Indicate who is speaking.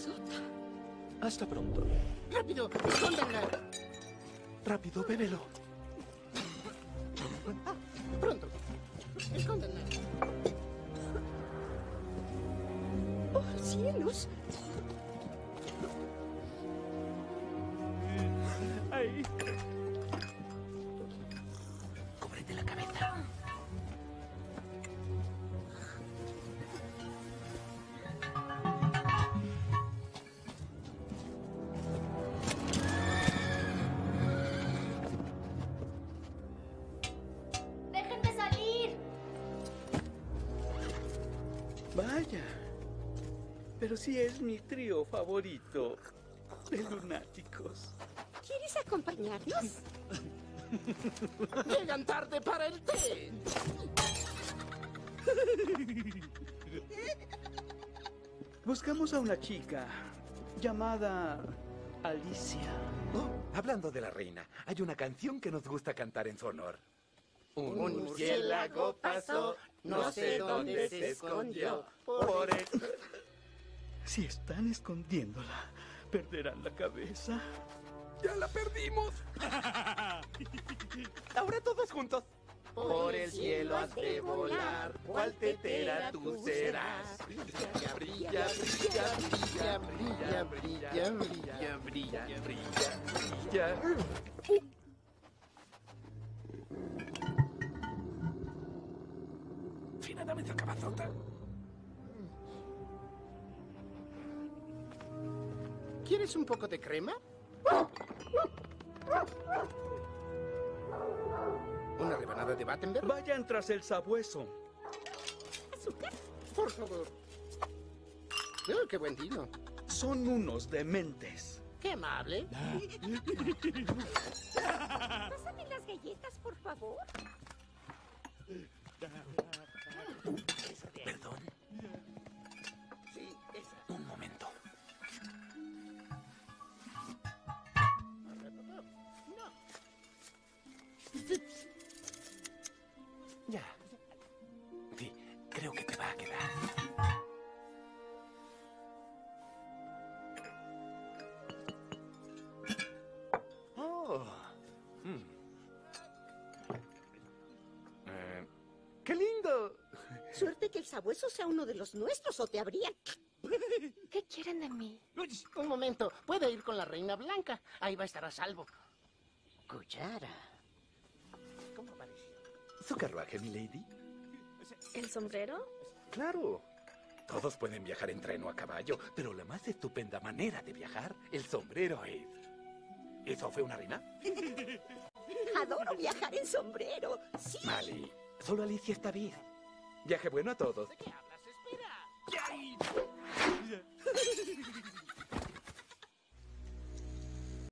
Speaker 1: cabezota.
Speaker 2: Hasta pronto.
Speaker 3: ¡Rápido! ¡Escóndanla!
Speaker 2: Rápido, bébelo.
Speaker 3: ¡Pronto! ¡Escóndanla!
Speaker 1: ¡Oh, cielos!
Speaker 2: Ahí.
Speaker 3: Cúbrete la cabeza.
Speaker 4: ¡Déjenme salir!
Speaker 2: Vaya. Pero sí es mi trío favorito de lunáticos.
Speaker 1: ¿Quieres acompañarnos?
Speaker 3: ¡Llegan tarde para el té!
Speaker 2: Buscamos a una chica llamada Alicia.
Speaker 5: Oh, hablando de la reina, hay una canción que nos gusta cantar en su honor.
Speaker 3: Un murciélago pasó, no sé dónde se escondió. Por el...
Speaker 2: Si están escondiéndola, perderán la cabeza.
Speaker 5: ¡Ya la perdimos! Ahora todos juntos.
Speaker 3: Por el cielo has de volar, cual tetera tú serás. Brilla, brilla, brilla, brilla, brilla, brilla, brilla, brilla, brilla.
Speaker 5: Fina, dame esa cabazota.
Speaker 3: ¿Quieres un poco de crema? ¿Una rebanada de Battenberg?
Speaker 2: Vayan tras el sabueso.
Speaker 1: ¿Azúcar?
Speaker 3: Por favor. Oh, qué buen tino.
Speaker 2: Son unos dementes.
Speaker 3: Qué amable.
Speaker 1: Pásame las galletas, por favor.
Speaker 5: Perdón.
Speaker 3: Sí, esa.
Speaker 5: Un momento. Ya. Sí, creo que te va a quedar. Oh. ¡Qué lindo!
Speaker 1: Suerte que el sabueso sea uno de los nuestros o te habrían...
Speaker 4: ¿Qué quieren de mí?
Speaker 3: Un momento, puede ir con la reina blanca. Ahí va a estar a salvo. Cuchara. ¿Cómo pareció?
Speaker 5: ¿Su carruaje, milady?
Speaker 4: ¿El sombrero?
Speaker 5: Claro. Todos pueden viajar en tren o a caballo, pero la más estupenda manera de viajar, el sombrero es. ¿Eso fue una reina?
Speaker 1: Adoro viajar en sombrero. Sí.
Speaker 5: Mali, solo Alicia está bien. Viaje bueno a todos.
Speaker 3: ¿De qué habla?